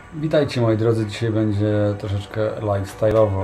Witajcie moi drodzy, dzisiaj będzie troszeczkę lifestyle'owo,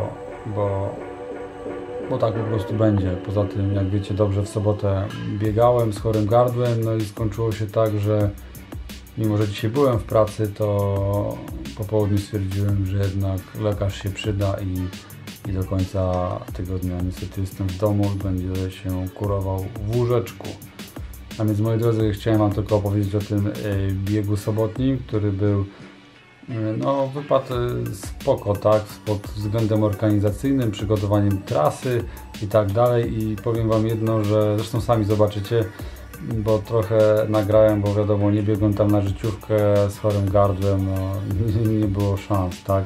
bo tak po prostu będzie. Poza tym, jak wiecie dobrze, w sobotę biegałem z chorym gardłem, no i skończyło się tak, że mimo że dzisiaj byłem w pracy, to po południu stwierdziłem, że jednak lekarz się przyda i do końca tygodnia niestety jestem w domu i będę się kurował w łóżeczku. A więc moi drodzy, chciałem wam tylko opowiedzieć o tym biegu sobotnim, który był, no wypadł spoko, tak, pod względem organizacyjnym, przygotowaniem trasy i tak dalej. I powiem wam jedno, że zresztą sami zobaczycie, bo trochę nagrałem, bo wiadomo, nie biegłem tam na życiówkę z chorym gardłem, no nie było szans, tak.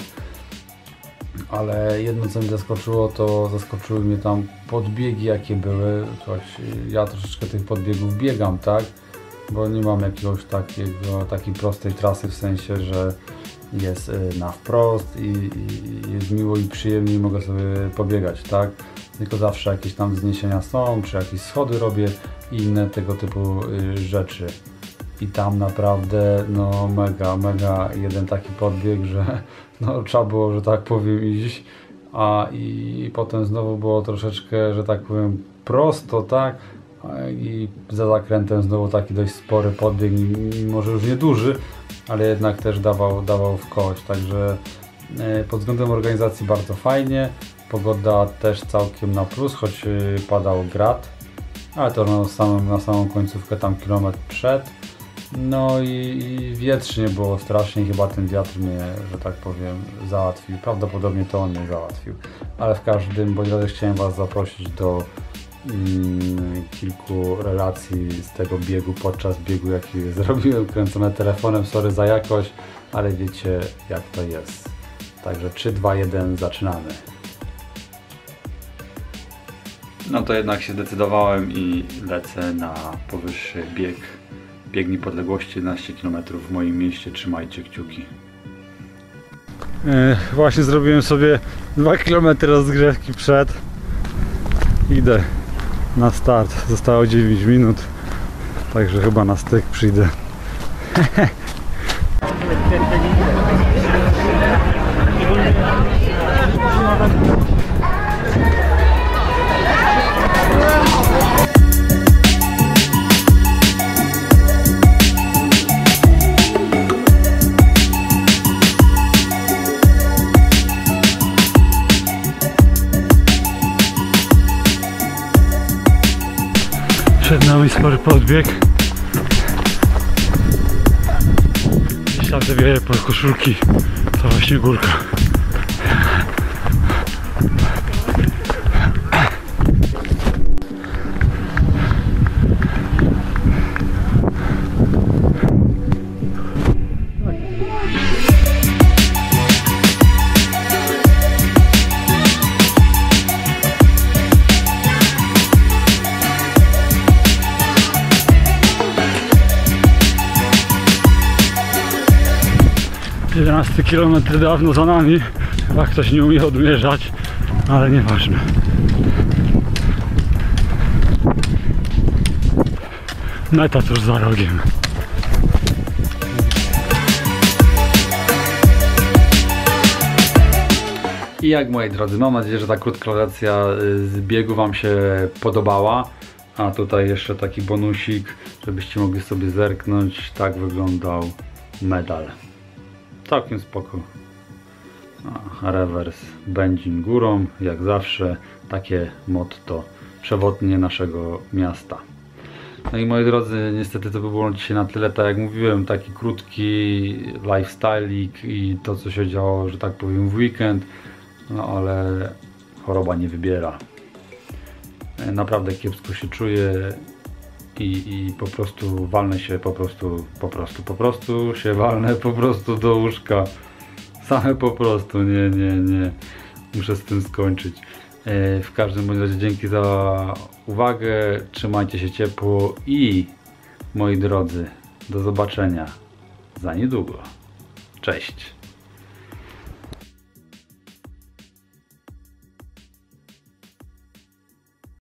Ale jedno, co mnie zaskoczyło, to zaskoczyły mnie tam podbiegi, jakie były. Ja troszeczkę tych podbiegów biegam, tak, bo nie mam jakiegoś takiej prostej trasy, w sensie, że jest na wprost i jest miło i przyjemnie i mogę sobie pobiegać, tak, tylko zawsze jakieś tam wzniesienia są, czy jakieś schody robię i inne tego typu rzeczy. I tam naprawdę no mega jeden taki podbieg, że no trzeba było, że tak powiem, iść, i potem znowu było troszeczkę, że tak powiem, prosto, tak, i za zakrętem znowu taki dość spory podbieg, mimo że już nie duży, ale jednak też dawał w kość, także pod względem organizacji bardzo fajnie, pogoda też całkiem na plus, choć padał grad, ale to na samą końcówkę, tam kilometr przed. No i wietrznie było strasznie, chyba ten wiatr mnie, że tak powiem, załatwił. Prawdopodobnie to on mnie załatwił. Ale w każdym bądź razie chciałem was zaprosić do kilku relacji z tego biegu, podczas biegu, jaki zrobiłem, kręcone telefonem, sorry za jakość, ale wiecie jak to jest. Także 3, 2, 1, zaczynamy. No to jednak się zdecydowałem i lecę na powyższy bieg. Bieg niepodległości 11 km w moim mieście, trzymajcie kciuki. Właśnie zrobiłem sobie 2 km rozgrzewki przed. Idę na start, zostało 9 minut, także chyba na styk przyjdę. Przed nami spory podbieg. Gdzieś tam zawieje pod koszulki. To właśnie górka. Jedenasty kilometr dawno za nami, chyba ktoś nie umie odmierzać, ale nieważne. Meta tuż za rogiem. I jak moi drodzy, mam nadzieję, że ta krótka relacja z biegu wam się podobała. A tutaj jeszcze taki bonusik, żebyście mogli sobie zerknąć, tak wyglądał medal. Całkiem spoko. Rewers Będzin górą, jak zawsze, takie motto przewodnie naszego miasta. No i moi drodzy, niestety to by było dzisiaj na tyle, tak jak mówiłem, taki krótki lifestyle'ik i to, co się działo, że tak powiem, w weekend, no ale choroba nie wybiera. Naprawdę kiepsko się czuję i po prostu walnę się po prostu się walnę do łóżka. Same po prostu, nie. Muszę z tym skończyć. W każdym razie dzięki za uwagę, trzymajcie się ciepło i moi drodzy, do zobaczenia za niedługo. Cześć!